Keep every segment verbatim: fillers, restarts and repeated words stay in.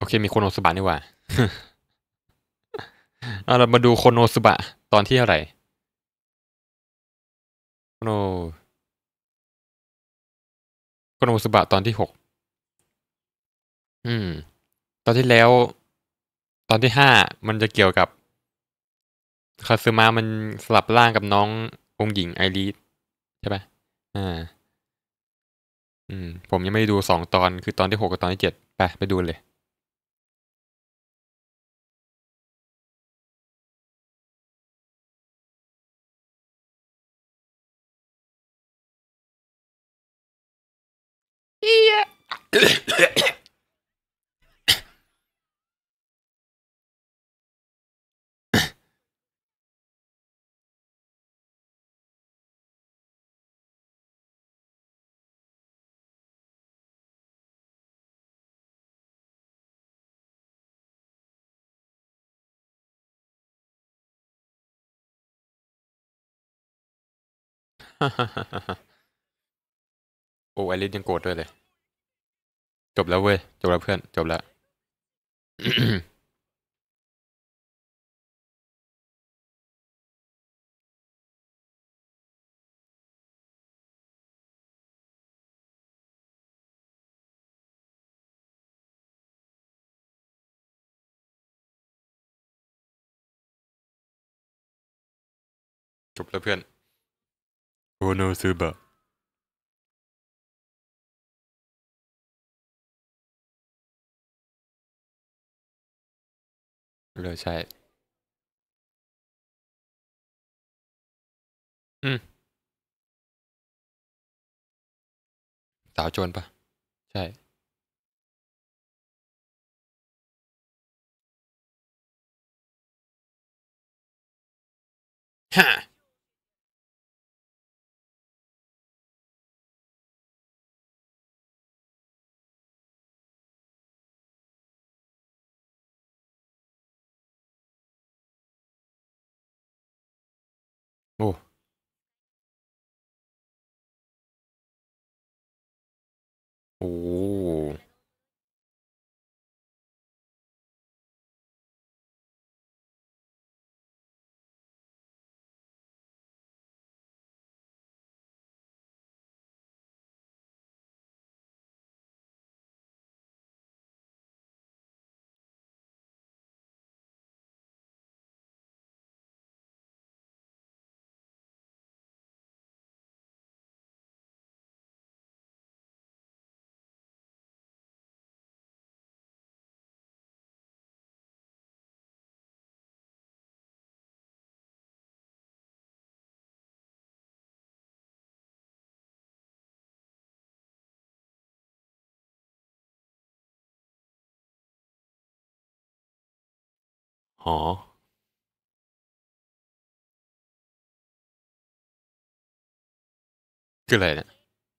โอเคมีโคโนสุบะนี่หว่าเอาเรามาดูโคโนสุบะตอนที่เท่าไหร่โคโนโคโนสุบะตอนที่หกอืมตอนที่แล้วตอนที่ห้ามันจะเกี่ยวกับคาซึมะมันสลับร่างกับน้ององค์หญิงไอริสใช่ปะอ่าอืมผมยังไม่ได้ดูสองตอนคือตอนที่หกกับตอนที่เจ็ดไปไปดูเลยเอี๊ยะโอ้ไอริสยังโกรธด้วยเลยจบแล้วเว้ยจบแล้วเพื่อนจบแล้วจบแล้วเพื่อนโอโนซึบะเลยใช่อืมสาวโจรปะใช่ฮะโอ้โอ้หอคืออะไรเนี่ย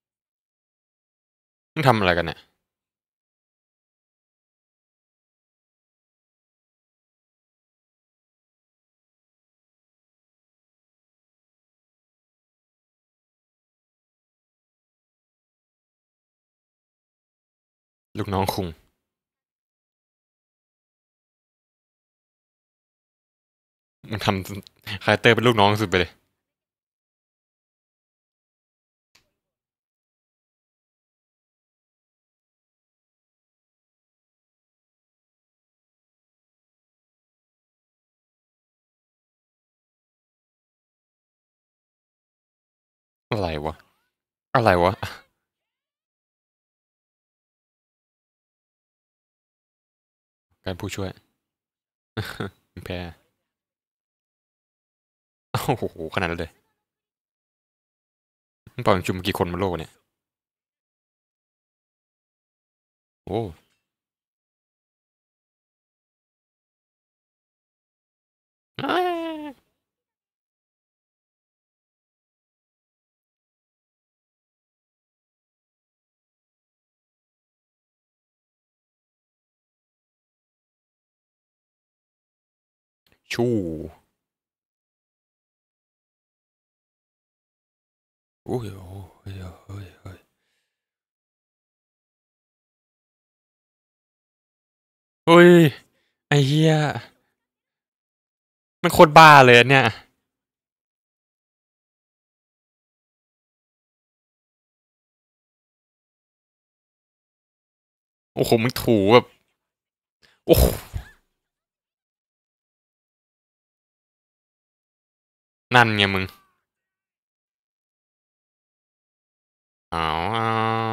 ต้องทำอะไรกันเนี่ยลูกน้องคุงมึงทำคาแรคเตอร์เป็นลูกน้องสุดไปเลยอะไรวะอะไรวะการผู้ช่วยแพ้โอ้โหขนาดนั้นเลยมันปล่อยจุ่มกี่คนบนโลกเนี่ยโอ้ชู้โอ้ยโอ้ยโอ้ยโอ้ยอุ้ยไอ้เหี้ยมันโคตรบ้าเลยเนี่ยโอ้โหมึงถูแบบโอ้โหนั่นไงมึงอ๋อ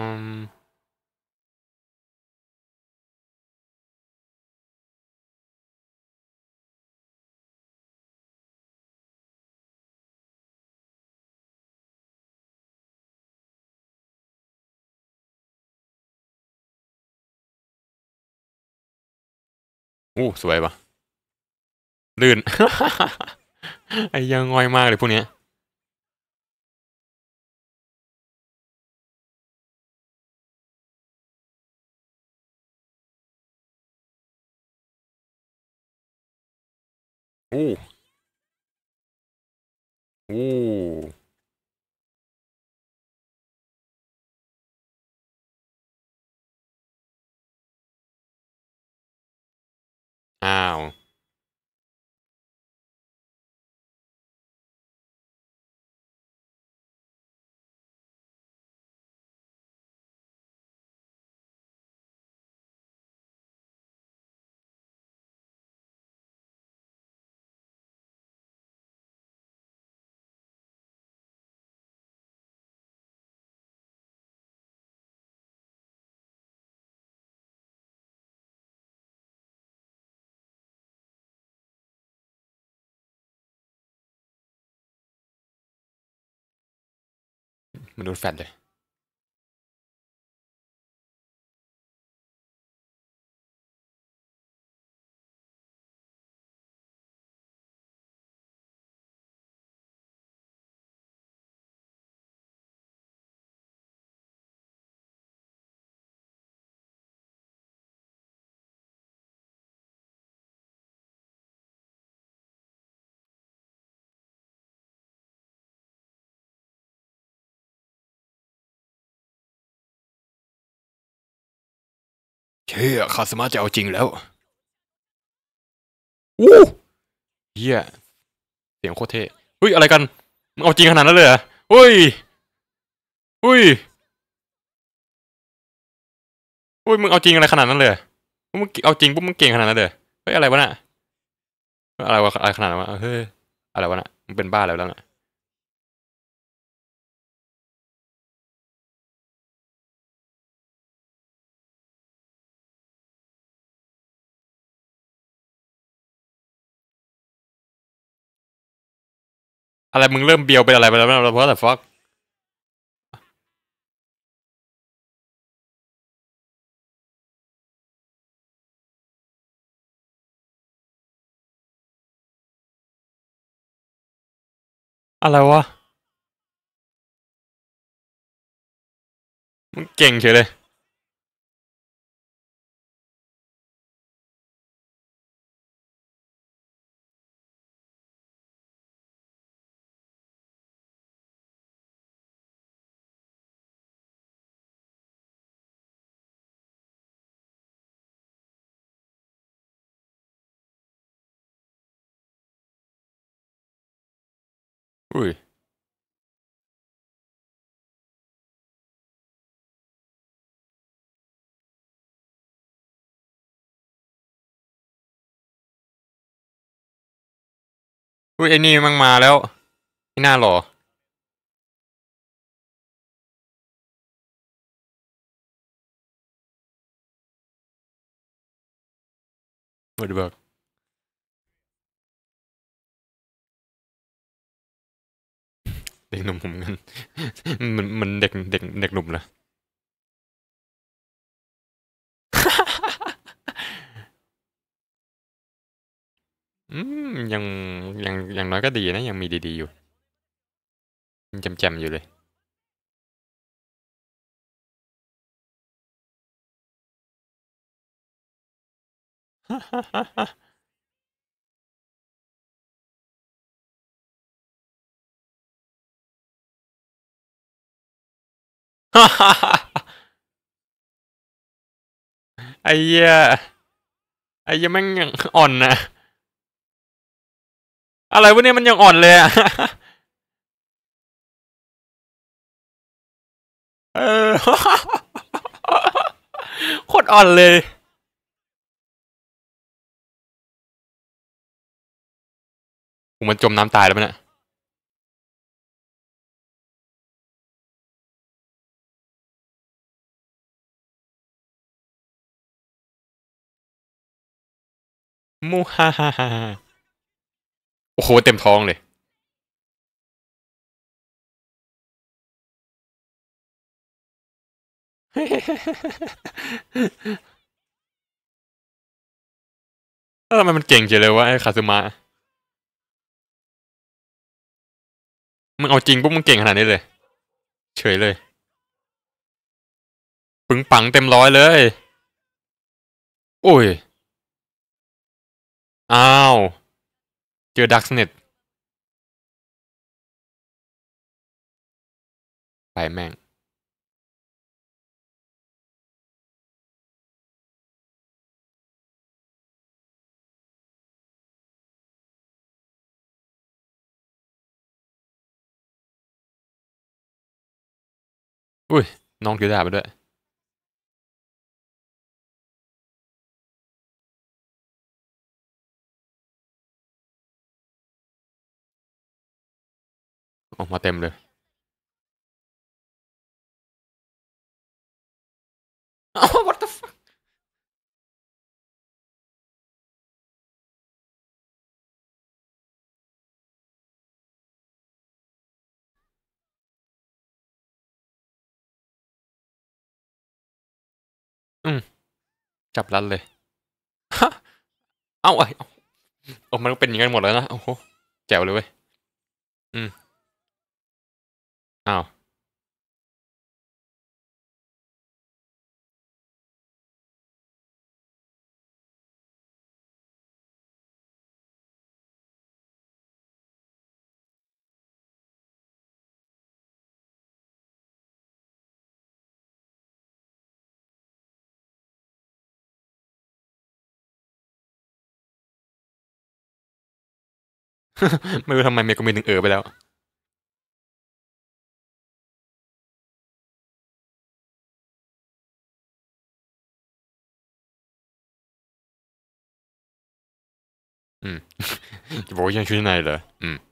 อู้สวยปะลื่นไอ้ยังง่อยมากเลยพวกเนี้ยอู้อู้อ้าวมันโดนแฟดเลยเชี่ยคาสมาจะเอาจริงแล้วอู้เหี้ยเสียงโคตรเท่เฮ้ยอะไรกันมึงเอาจริงขนาดนั้นเลยเหรอเฮ้ยเฮ้ยเฮ้ยมึงเอาจริงอะไรขนาดนั้นเลยเหรอมึงเอาจริงปุ๊บมึงเก่งขนาดนั้นเลยเหรอเฮ้ยอะไรวะน่ะอะไรวะอะไรขนาดนั้นวะเฮ้ยอะไรวะน่ะมึงเป็นบ้าอะไรแล้วน่ะอะไรมึงเริ่มเบียวเป็นอะไรไปแล้วเพราะแต่ฟักอะไรวะมึงเก่งเฉยเลยอุ้ยอุ้ยไอ้นี่มันมาแล้วไม่น่าหรอเบิร์ดเบิร์กเด็กหนุ่มผมกันมันมันเด็กเด็กเด็กหนุ่มเลย อืมยังยังยังน้อยก็ดีนะยังมีดีๆอยู่ยังแจ่มๆอยู่เลยไอ้เหี้ยไอ้ยังแม่งยังอ่อนนะอะไรวะเนี่ยมันยังอ่อนเลยอะเออโคตรอ่อนเลยผมมันจมน้ำตายแล้วมันอะมูฮ่าฮ่าฮ่าโอ้โหเต็มท้องเลยแล้วทำไมมันเก่งเฉยเลยวะไอ้คาซึมะมึงเอาจริงปุ๊บมึงเก่งขนาดนี้เลยเฉยเลยปึงปังเต็มร้อยเลยโอ้ยอ้าวเจอดักสเน็ตไปแม่งอุ้ยน้องถือดาบไปด้วยออกมาเต็มเลยอ้าว what the fuck อืมจับรัดเลยฮะเอ้าไอ้เอาเอามันเป็นอย่างนั้นหมดแล้วนะโอ้โหแจ๋วเลยเว้ยอืมอ้าวไม่รู้ทำไมเมกุมินถึงเออไปแล้ว อืมจะบอกว่ายังชุดชั้นในเหรออืม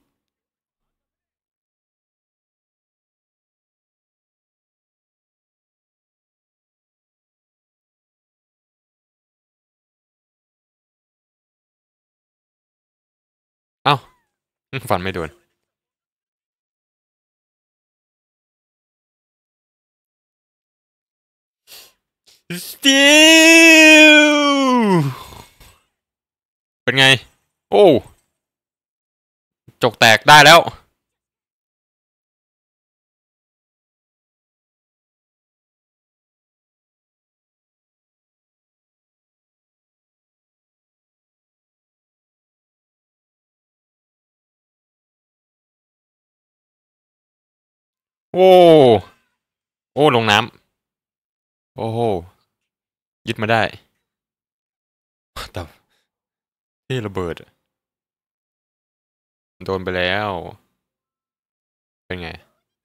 เอ้าฟันไม่โดน Still เป็นไงโอ้จกแตกได้แล้วโอ้โอ้ลงน้ำโอ้โหยึดมาได้แต่ที่ระเบิดโดนไปแล้วเป็นไง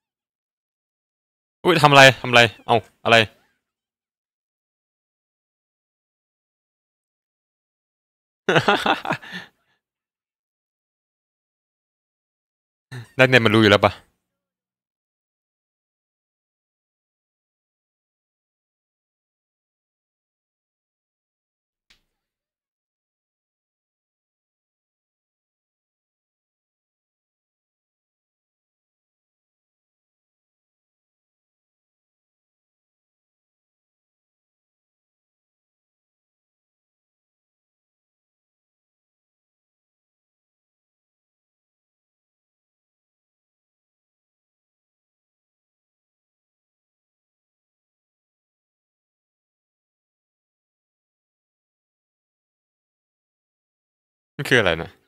อุ้ยทำอะไรทำอะไรเอ้าอะไรนักเรียนมันรู้อยู่แล้วปะมันคืออะไรนะ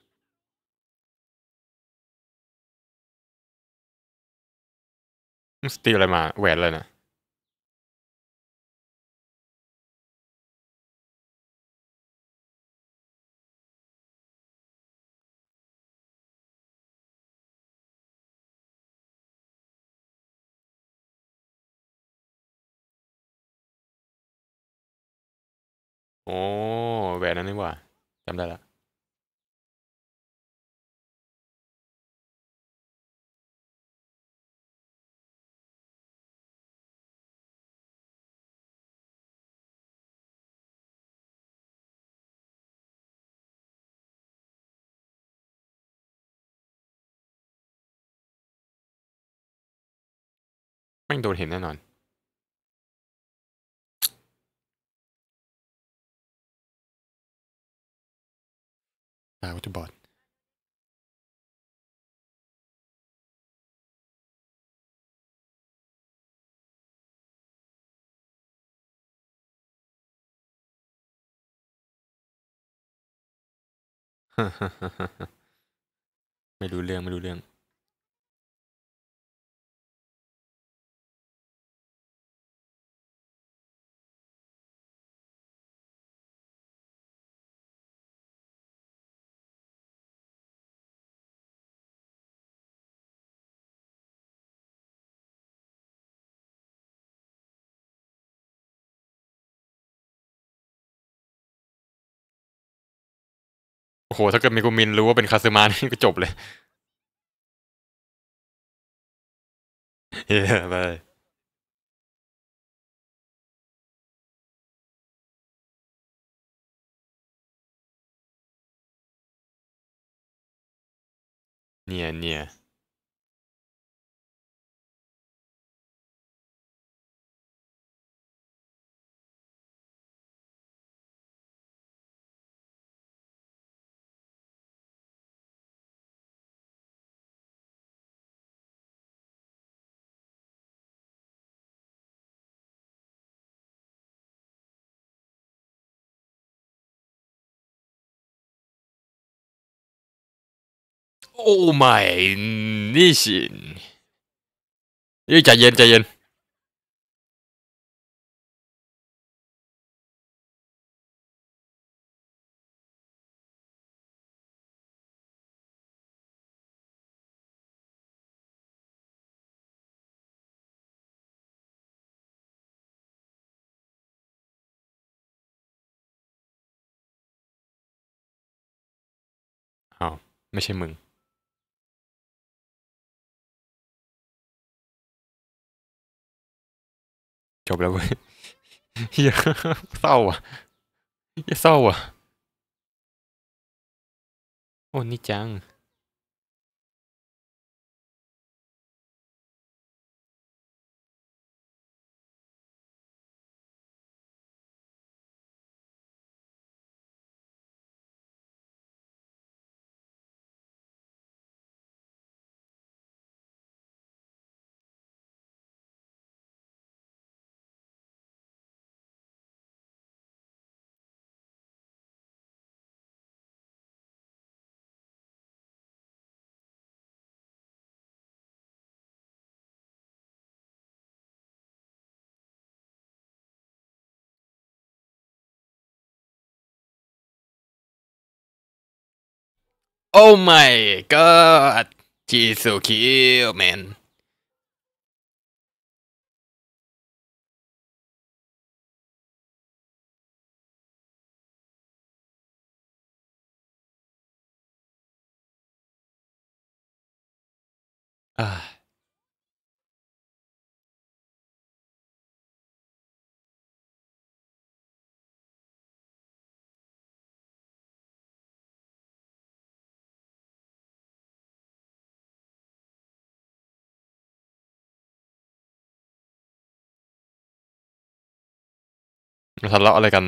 มันสตีลอะไรมาแหวนอะไรนะโอ้แหวนนั้นนี่หว่าจำได้ละแม่งโดนเห็นแน่นอนตาวัตถุบอดไม่รู้เรื่องไม่รู้เรื่องโอ้โหถ้าเกิดเมกุมินรู้ว่าเป็นคาซึมะนี่ก็จบเลยเฮ้ยไปเนี่ยเนี่ยโอ้ไม่นี่สิเฮ้ยใจเย็นใจเย็นอ้าวไม่ใช่มึงจบแล้วเว้ยเฮียเศร้าอ่ะเฮียเศร้าอ่ะโอ้นี่จังโอ้ my god she's so cute man อ่ามาทะเลาะอะไรกัน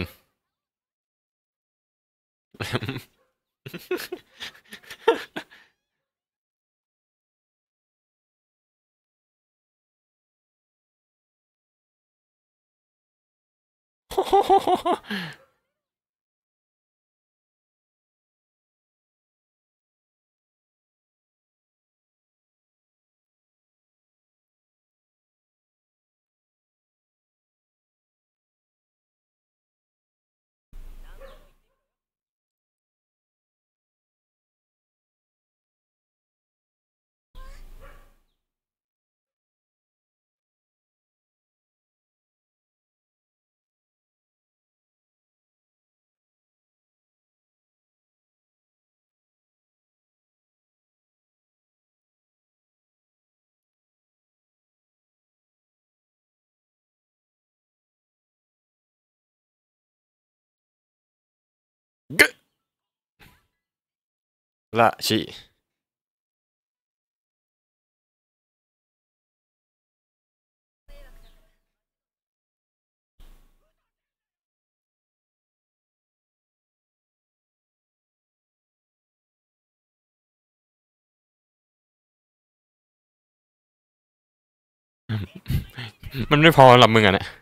กะละชิมันไม่พอสำหรับมึงอ่ะนะ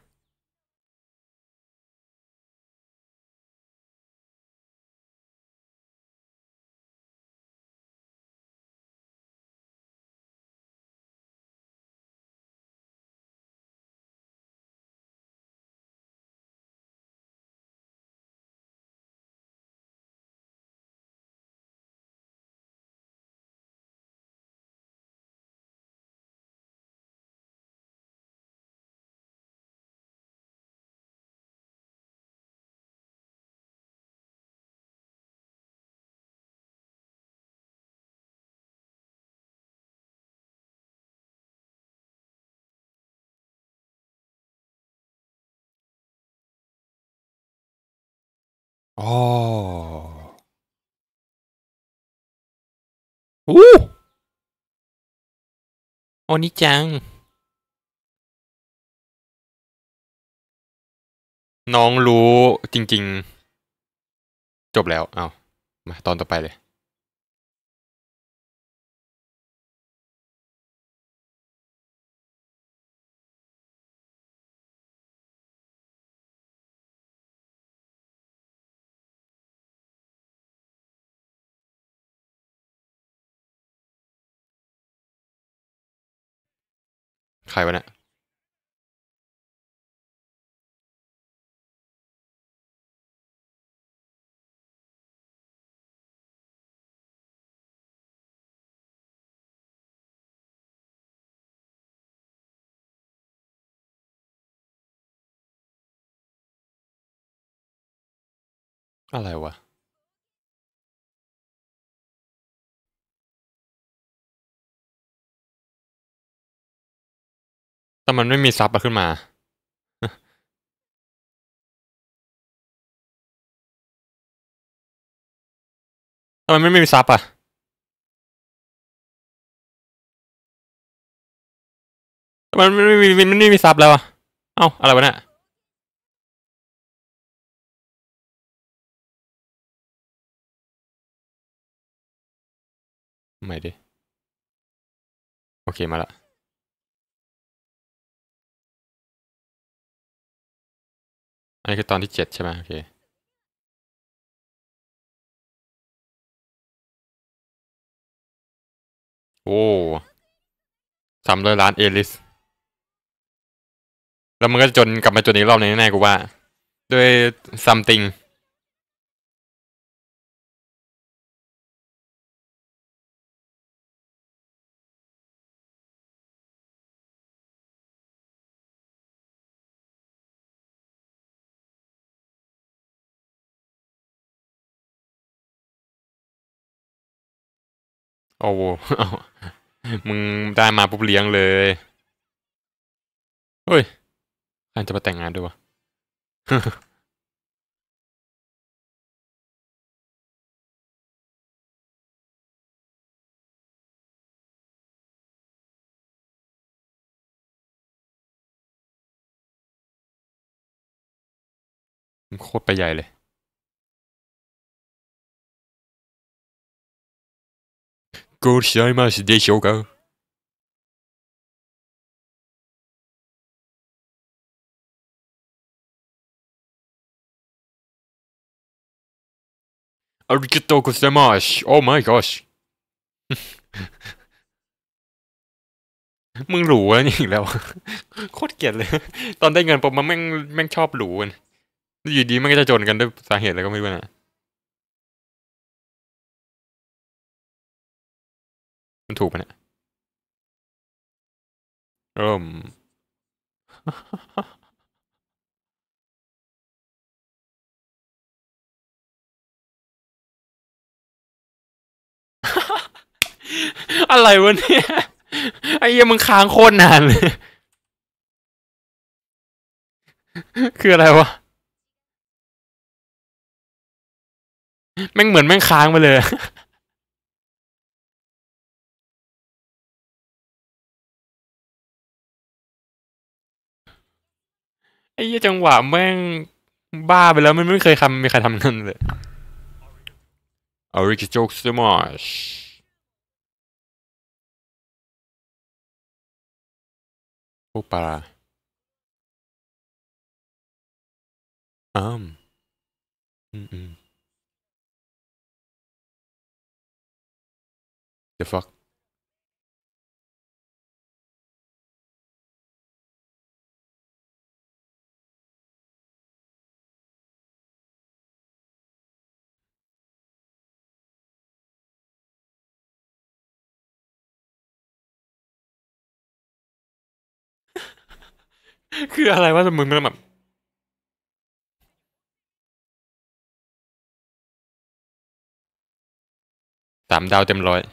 อ๋ออู้โอ้นี่จังน้องรู้จริงๆจบแล้วเอามาตอนต่อไปเลยใครวะเนี่ยอะไรวะแต่มันไม่มีซับมาขึ้นมาทำไมไม่มีซับอ่ะทำไมมันไม่มีมันไม่มีซับแล้วอ่ะเอ้าอะไรวะเนี่ยไม่ดิโอเคมาละอันนี้คือตอนที่เจ็ดใช่ไหมโอเคโอ้สามร้อยล้านเอลิสแล้วมันก็จนกลับมาจนอีกรอบนึงแน่ๆกูว่าด้วย something โอ้โหมึงได้มาปุ๊บเลี้ยงเลยเฮ้ยใครจะมาแต่งงานด้วยวะโคตรไปใหญ่เลยกูใช้มาสิเดโชกะอาริกาโตกุเซมาชโอ้ my gosh มึงหรูแล้วนี่อีกแล้วโคตรเกลียดเลยตอนได้เงินปุ๊บมันแม่งแม่งชอบหรูกันอยู่ดีมันก็จะจนกันด้วยสาเหตุอะไรก็ไม่รู้นะมันถูกปะเนี่ยเอิ่มอะไรวะเนี่ยไอ้เหี้ยมึงค้างโคตรนานเลยคืออะไรวะแม่งเหมือนแม่งค้างไปเลยไอ้เหี้ยจังหวะแม่งบ้าไปแล้วมันไม่เคยทำมีใครทำนั่นเลยออริจิโจกสมอชพวกปลาอ้ามอืมอืม the fuck คืออะไรวะมึงมันแบบสามดาวเต็มร้อย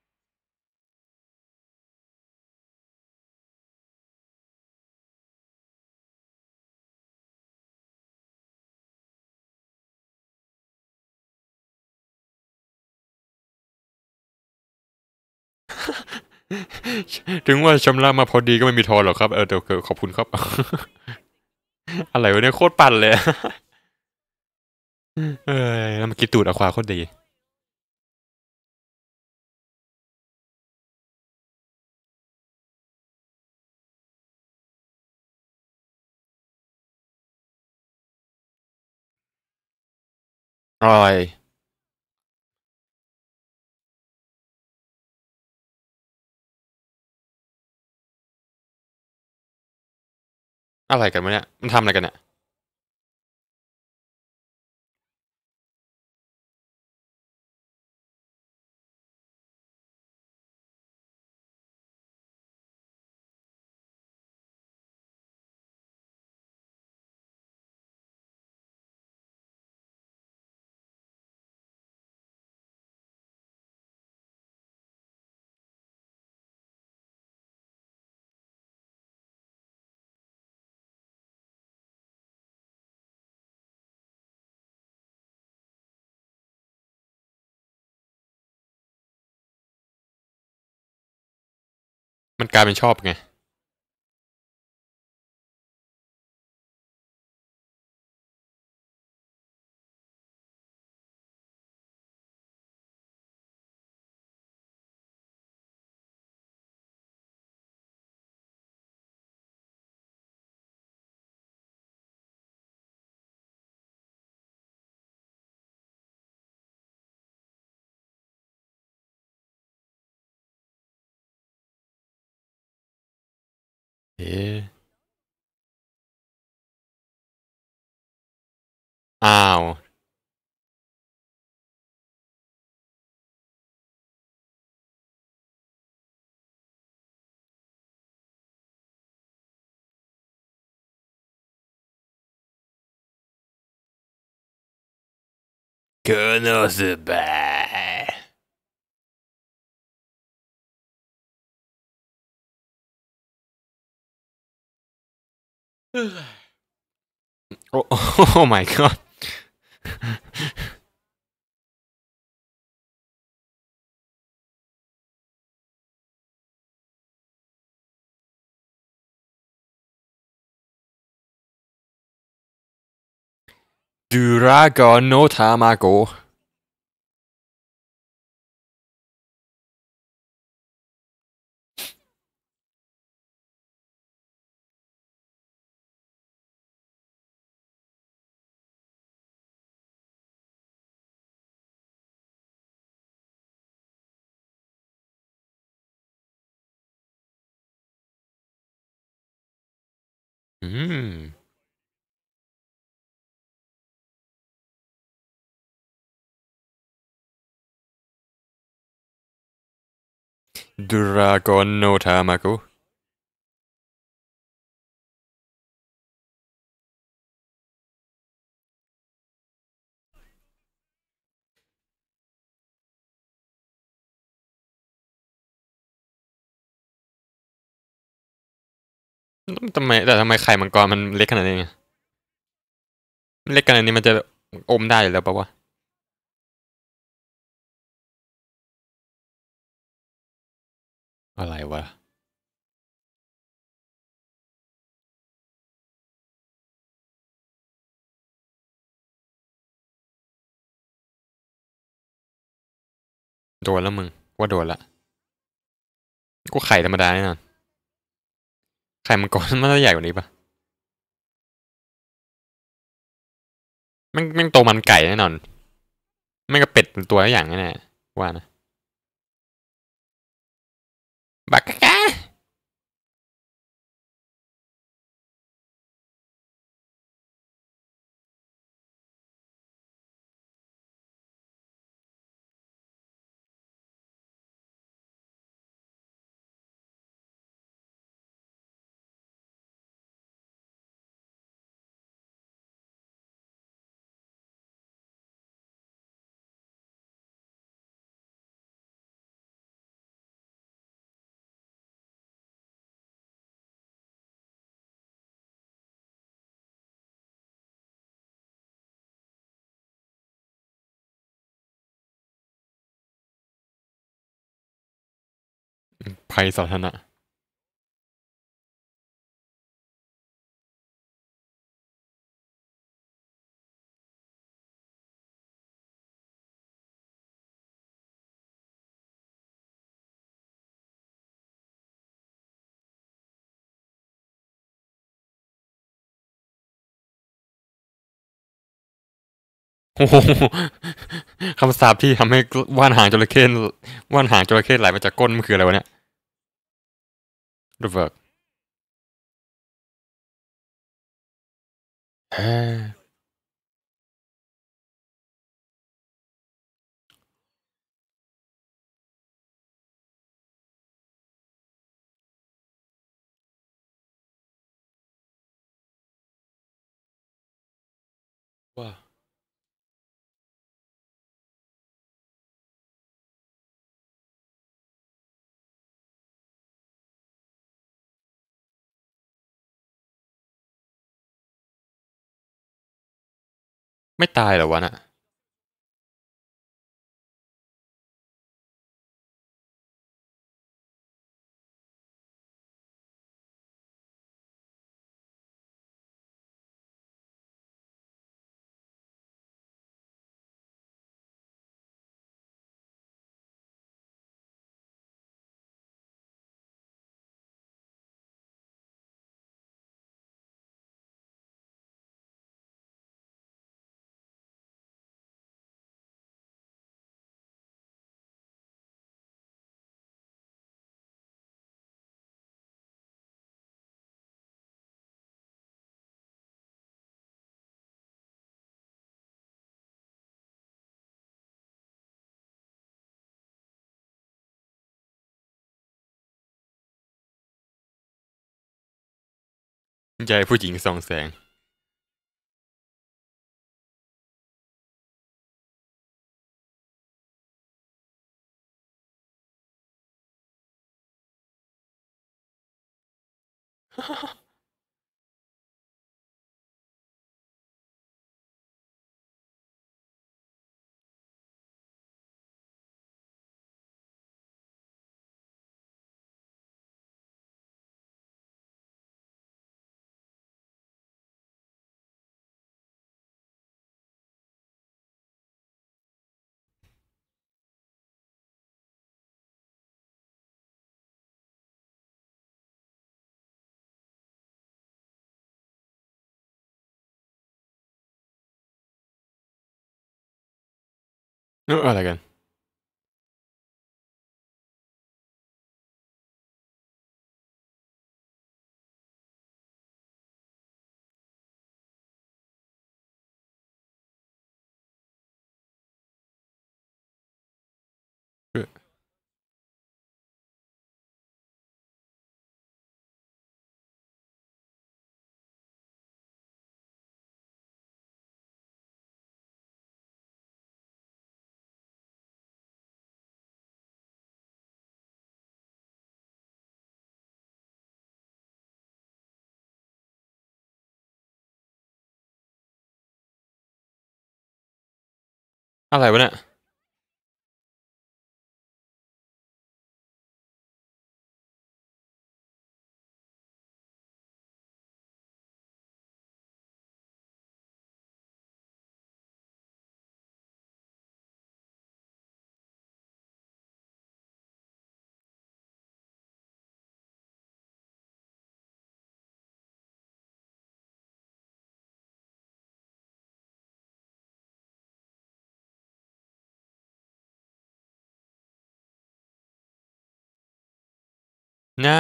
ถึงว่าชำระมาพอดีก็ไม่มีทอนหรอกครับเออเดี๋ยวขอบคุณครับอะไรวะเนี่ยโคตรปั่นเลยเออแล้วมันกินตูดอควาโคตรดีอะไรอะไรกันวะเนี่ยมันทำอะไรกันเนี่ยมันกลายเป็นชอบไงเอ๊ะอ้าวเกินสุดแบบโอ้โอ้ my god Dragon no Tamago อืม Dragon no Tamago ทำไมแต่ทำไมไข่มังกรมันเล็กขนาดนี้ไงมันเล็กขนาดนี้มันจะอมได้อยู่แล้วปะวะอะไรวะโดนแล้วมึงว่าโดนละกูไข่ธรรมดาแน่นอนไข่มังกรมันจะใหญ่กว่านี้ปะแม่งแม่งโตมันไก่แน่นอนแม่งก็เป็ดเป็นตัวอย่างแน่ๆว่านะบักกะกะภัยสาธารณะโอ้โหคำสาปที่ทำให้ว่านหางจระเข้ว่านหางจระเข้ไหลมาจากก้นมันคืออะไรวะเนี่ยรูเวิร์กเฮ้ยว่าไม่ตายเหรอวะน่ะใจผู้หญิงส่องแสงเอออะไรกันเอออะไรวะเนี่ยนะ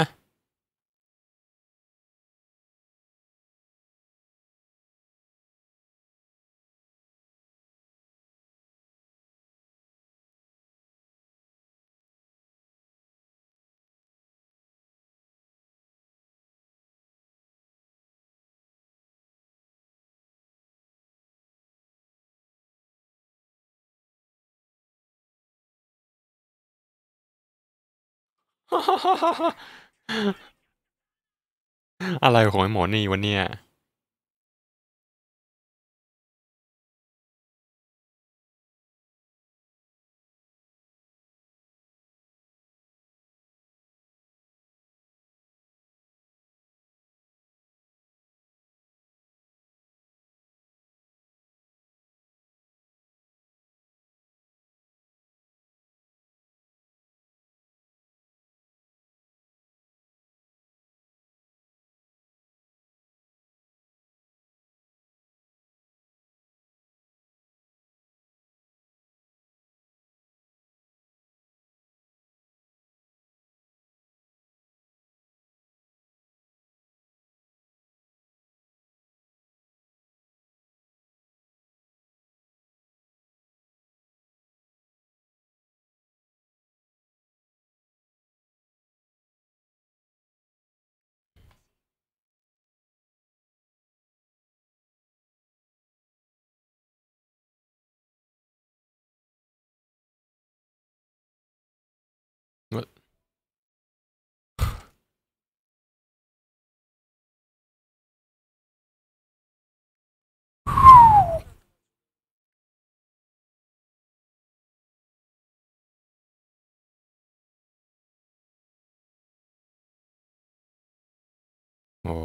อะไรของไอ้หมอนี่วันเนี้ยโอ้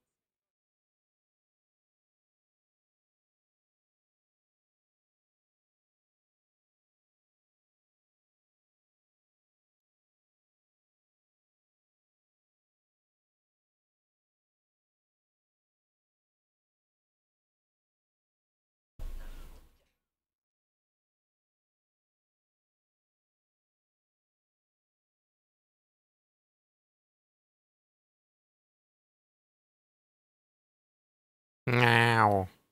งาว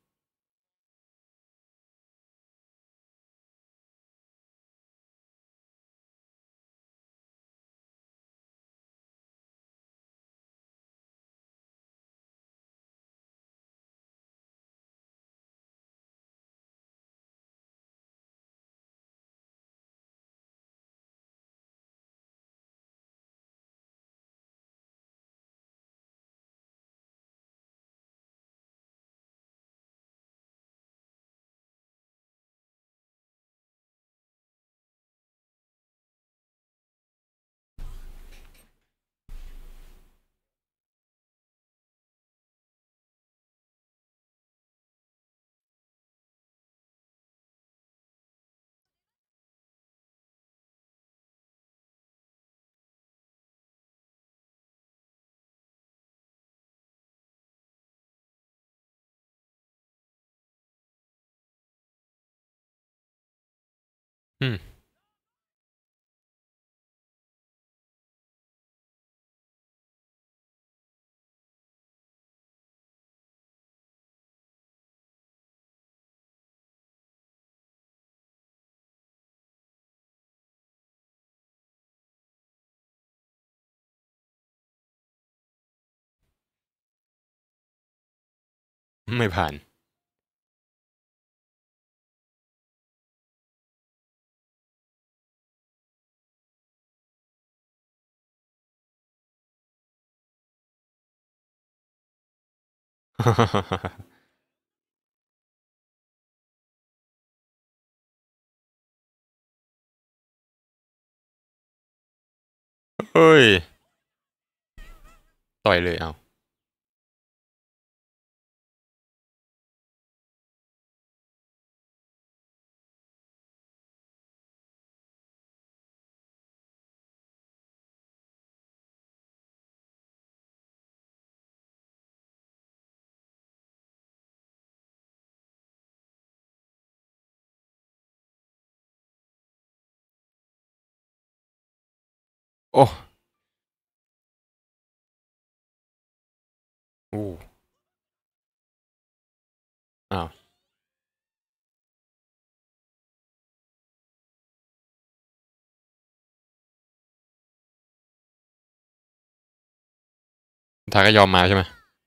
อืมไม่ผ่านเฮ้ยต่อยเลยเอาโอ้ท้ายก็ยอมมาใช่ไหม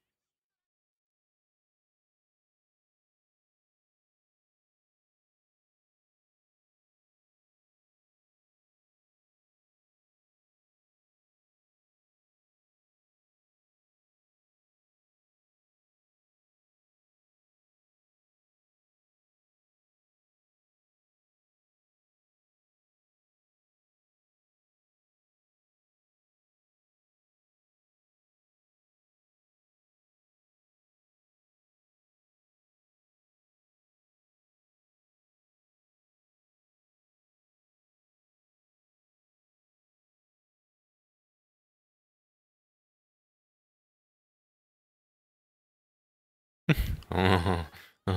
อ๋ออ๋อ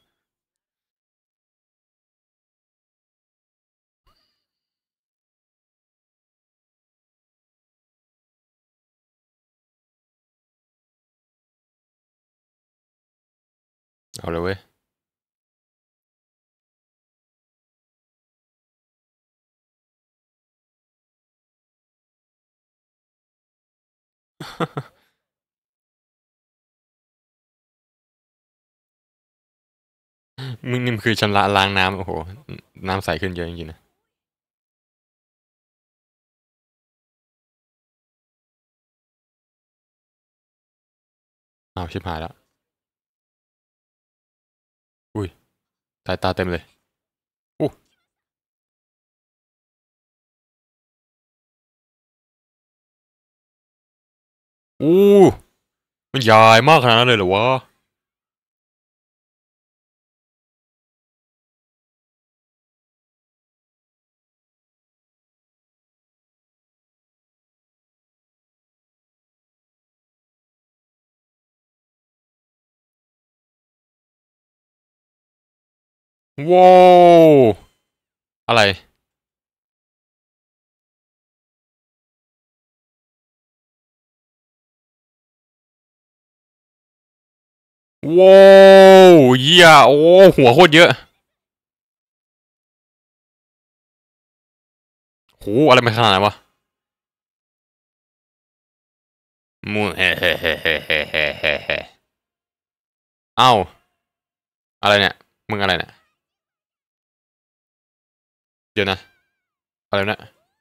เอาเลยเว้ยมึงนี่มันคือชำระล้างน้ำโอ้โหน้ำใสขึ้นเยอะจริงๆนะอ้าวชิบหายแล้วอุ้ยสายตาเต็มเลยอู้อู้มันใหญ่มากขนาดนั้นเลยเหรอวะว้าวอะไรว้าวเยี่ยโอ้หัวโคตรเยอะโหอะไรมันขนาดนั้นวะมูเฮ้เฮ้เฮ้เฮ้เฮ้เฮ้เฮ้เฮ้เอ้าอะไรเนี่ยมึงอะไรเนี่ยเดี๋ยวนะอะไรเนี่ย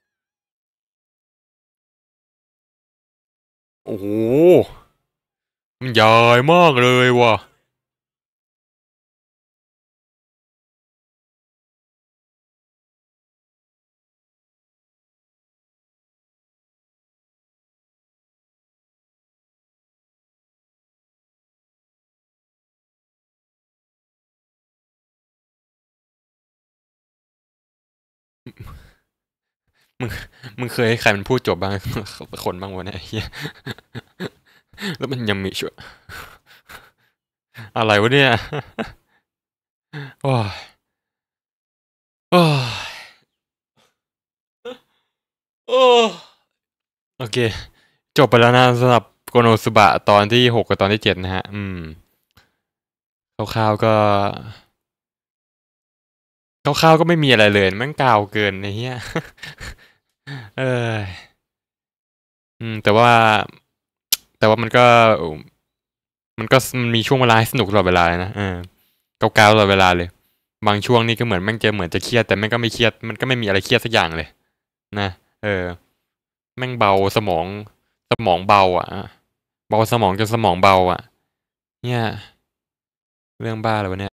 โอ้โหมันใหญ่มากเลยว่ะมึงมึงเคยให้ใครมันพูดจบบ้างคนบ้างวะเนี่ยเฮียแล้วมันยังมีช่วยอะไรวะเนี่ยโอ้ยโอ้ยโอ้ยโอเคจบไปแล้วนะสำหรับโกโนสุบะตอนที่หกกับตอนที่เจ็ดนะฮะอืมคร่าวๆก็คร่าวๆก็ไม่มีอะไรเลยแม่งกาวเกินไอ้เหี้ยเอออืมแต่ว่าแต่ว่ามันก็มันก็มันมีช่วงเวลาให้สนุกตลอดเวลาเลยนะเออเกาๆตลอดเวลาเลยบางช่วงนี่ก็เหมือนแม่งจะเหมือนจะเครียดแต่แม่งก็ไม่เครียดมันก็ไม่มีอะไรเครียดสักอย่างเลยนะเออแม่งเบาสมองสมองเบาอ่ะเบาสมองจนสมองเบาอ่ะเนี่ยเรื่องบ้าเลยวะเนี่ย